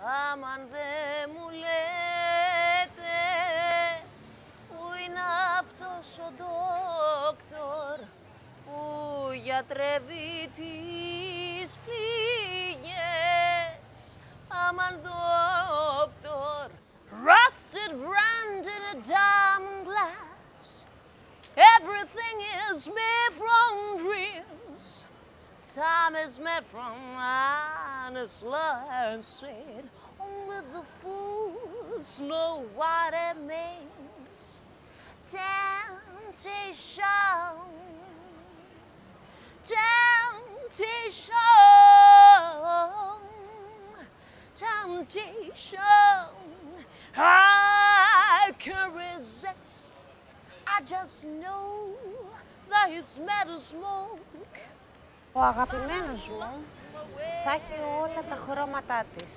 Άμαν δε μου λέτε που είναι αυτός ο ντόκτορ που γιατρεύει τις πληγές. Άμαν ντόκτορ, rusted brand in a diamond glass. Everything is made from dreams. Time is made from honest love and said, only the fools know what it means. Temptation, temptation, temptation. I can resist. I just know that it's metal smoke. Ο αγαπημένος μου θα έχει όλα τα χρώματά της.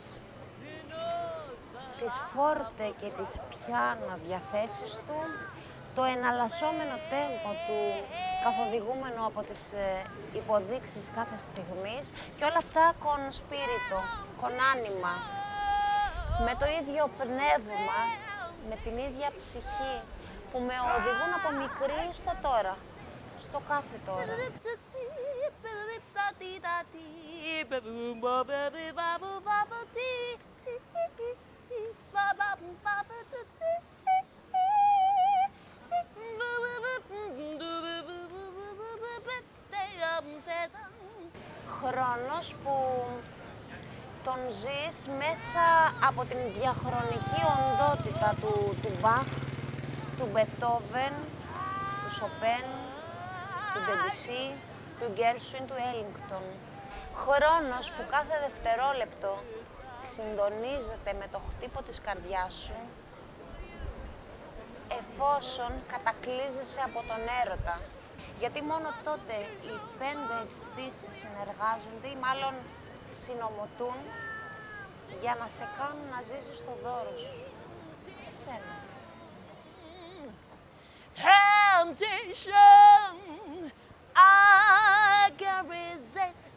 Τις φόρτε και τις πιάνο διαθέσεις του, το εναλλασσόμενο τέμπο του καθοδηγούμενο από τις υποδείξεις κάθε στιγμής και όλα αυτά con spirito, con anima, με το ίδιο πνεύμα, με την ίδια ψυχή που με οδηγούν από μικρή στο τώρα, στο κάθε τώρα. Χρόνος που τον ζεις μέσα από την διαχρονική οντότητα του Μπαχ, του Μπετόβεν, του Σοπέν, του Ντεμπουσί, του Γκέρσουιν, του Έλιγκτον. Χρόνος που κάθε δευτερόλεπτο συντονίζεται με το χτύπο της καρδιάς σου, εφόσον κατακλείζεσαι από τον έρωτα. Γιατί μόνο τότε οι 5 αισθήσεις συνεργάζονται ή μάλλον συνομωτούν για να σε κάνουν να ζήσεις το δώρο σου. Εσένα. Temptation, I can resist.